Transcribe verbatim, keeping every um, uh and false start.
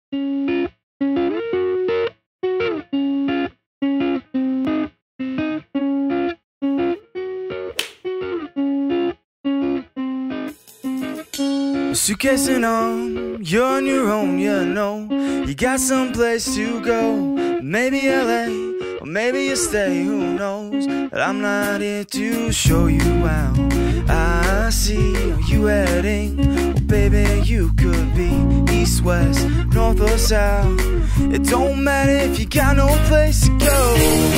Suitcasing on, you're on your own, you know. You got someplace to go, maybe L A, or maybe you stay, who knows. But I'm not here to show you how. I see you heading, well baby you could be east, west, north or south. It don't matter if you got no place to go.